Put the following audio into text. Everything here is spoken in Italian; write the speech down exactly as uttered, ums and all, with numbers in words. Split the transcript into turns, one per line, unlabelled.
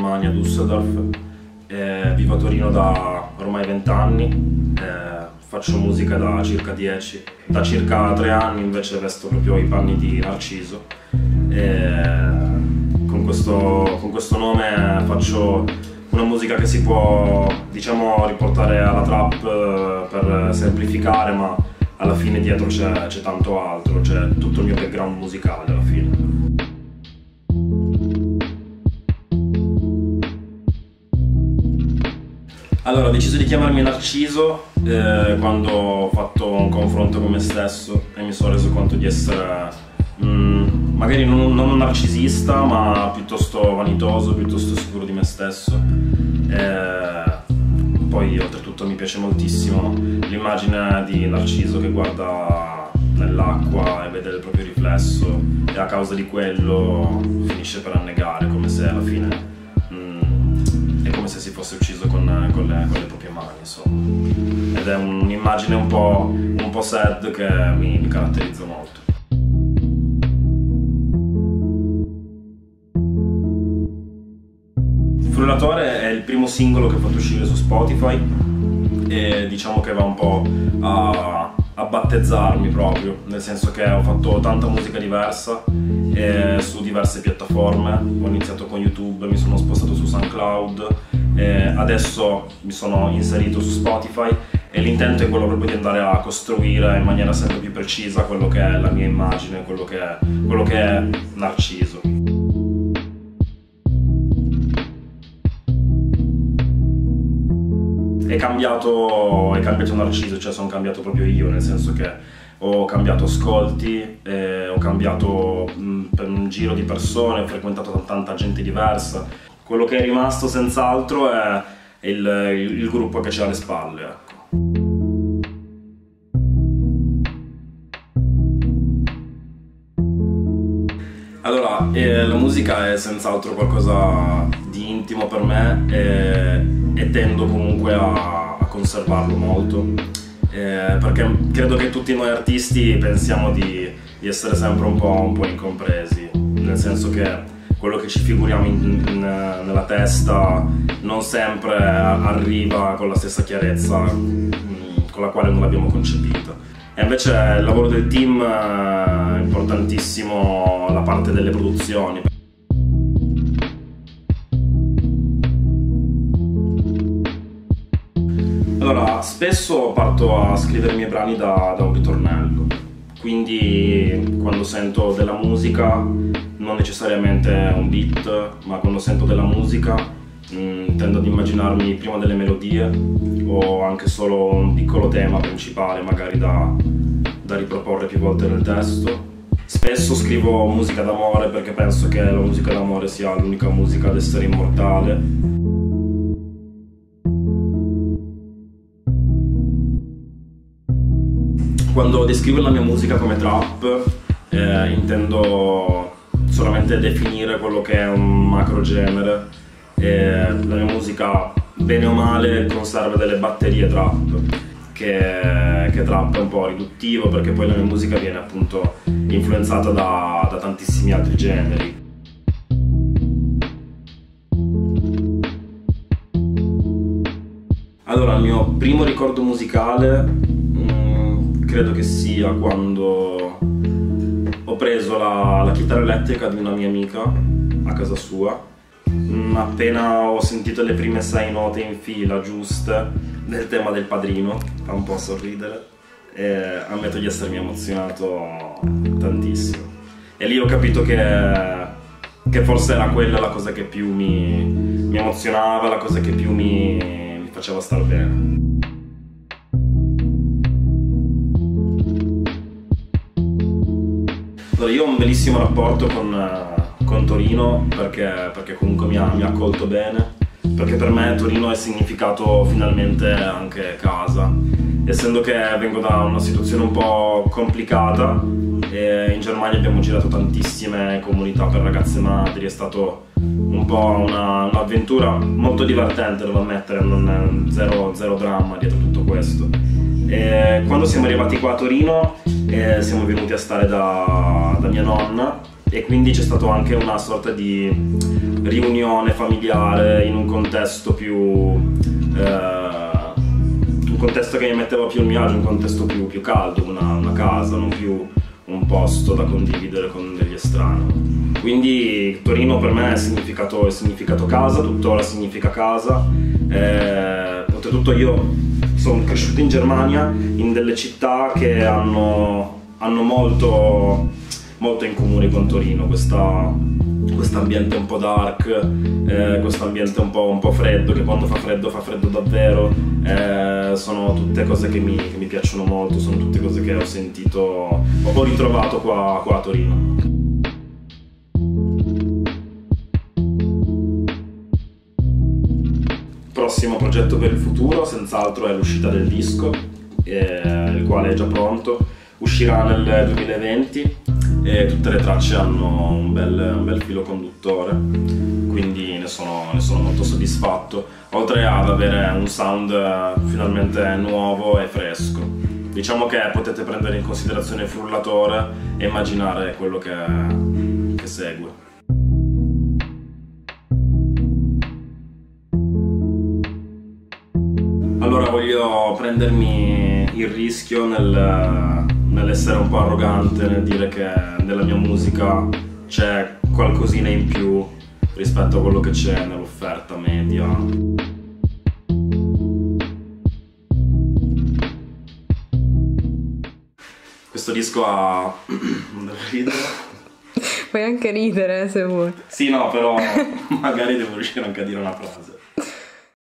Germania, a Düsseldorf. Eh, vivo a Torino da ormai venti anni, eh, faccio musica da circa dieci. Da circa tre anni invece vesto proprio i panni di Narciso. Eh, con, questo, con questo nome faccio una musica che si può, diciamo, riportare alla trap eh, per semplificare, ma alla fine dietro c'è tanto altro, c'è tutto il mio background musicale alla fine. Allora, ho deciso di chiamarmi Narciso eh, quando ho fatto un confronto con me stesso e mi sono reso conto di essere mm, magari non, non un narcisista, ma piuttosto vanitoso, piuttosto sicuro di me stesso. Eh, poi oltretutto mi piace moltissimo l'immagine di Narciso che guarda nell'acqua e vede il proprio riflesso e a causa di quello finisce per annegare, come se alla fine come se si fosse ucciso con, con, le, con le proprie mani, insomma. Ed è un'immagine un po', un po' sad che mi, mi caratterizza molto. Frullatore è il primo singolo che ho fatto uscire su Spotify e diciamo che va un po' a, a battezzarmi proprio, nel senso che ho fatto tanta musica diversa e su diverse piattaforme. Ho iniziato con YouTube, mi sono spostato su SoundCloud e adesso mi sono inserito su Spotify e l'intento è quello proprio di andare a costruire in maniera sempre più precisa quello che è la mia immagine, quello che è, quello che è Narciso. È cambiato, è cambiato Narciso, cioè sono cambiato proprio io, nel senso che ho cambiato ascolti, eh, ho cambiato mh, per un giro di persone, ho frequentato tanta gente diversa. Quello che è rimasto senz'altro è il, il, il gruppo che c'è alle spalle, ecco. Allora, eh, la musica è senz'altro qualcosa di intimo per me e, e tendo comunque a, a conservarlo molto, eh, perché credo che tutti noi artisti pensiamo di, di essere sempre un po', un po' incompresi, nel senso che quello che ci figuriamo in, in, nella testa non sempre arriva con la stessa chiarezza mh, con la quale non l'abbiamo concepita. E invece il lavoro del team è importantissimo, la parte delle produzioni. Allora, spesso parto a scrivere i miei brani da, da un ritornello, quindi quando sento della musica, non necessariamente un beat, ma quando sento della musica mh, tendo ad immaginarmi prima delle melodie o anche solo un piccolo tema principale magari da, da riproporre più volte nel testo. Spesso scrivo musica d'amore perché penso che la musica d'amore sia l'unica musica ad essere immortale. Quando descrivo la mia musica come trap eh, intendo solamente definire quello che è un macro genere. E la mia musica, bene o male, conserva delle batterie trap, che, che trap è un po' riduttivo perché poi la mia musica viene appunto influenzata da, da tantissimi altri generi. Allora, il mio primo ricordo musicale mh, credo che sia quando ho preso la, la chitarra elettrica di una mia amica a casa sua. Appena ho sentito le prime sei note in fila giuste del tema del Padrino, fa un po' sorridere e ammetto di essermi emozionato tantissimo. E lì ho capito che, che forse era quella la cosa che più mi, mi emozionava, la cosa che più mi, mi faceva star bene. Allora, io ho un bellissimo rapporto con, con Torino perché, perché comunque mi ha, mi ha accolto bene, perché per me Torino è significato finalmente anche casa. Essendo che vengo da una situazione un po' complicata e in Germania abbiamo girato tantissime comunità per ragazze madri, è stato un po' un'avventura molto divertente, devo ammettere, non è zero, zero dramma dietro tutto questo. E quando siamo arrivati qua a Torino eh, siamo venuti a stare da, da mia nonna e quindi c'è stato anche una sorta di riunione familiare in un contesto più eh, un contesto che mi metteva più a mio agio, un contesto più, più caldo, una, una casa, non più un posto da condividere con degli estranei. Quindi Torino per me è significato, è significato casa, tuttora significa casa. Eh, oltretutto io sono cresciuto in Germania, in delle città che hanno, hanno molto, molto in comune con Torino, questa ambiente un po' dark, eh, questo ambiente un po', un po' freddo, che quando fa freddo fa freddo davvero. Eh, sono tutte cose che mi, che mi piacciono molto, sono tutte cose che ho sentito, ho ritrovato qua, qua a Torino. Il prossimo progetto per il futuro senz'altro è l'uscita del disco, eh, il quale è già pronto, uscirà nel duemilaventi e tutte le tracce hanno un bel, un bel filo conduttore, quindi ne sono, ne sono molto soddisfatto, oltre ad avere un sound finalmente nuovo e fresco. Diciamo che potete prendere in considerazione il frullatore e immaginare quello che, che segue. Allora voglio prendermi il rischio nel, nell'essere un po' arrogante, nel dire che nella mia musica c'è qualcosina in più rispetto a quello che c'è nell'offerta media. Questo disco ha... non devo ridere?
Puoi anche ridere se vuoi.
Sì, no, però magari devo riuscire anche a dire una frase.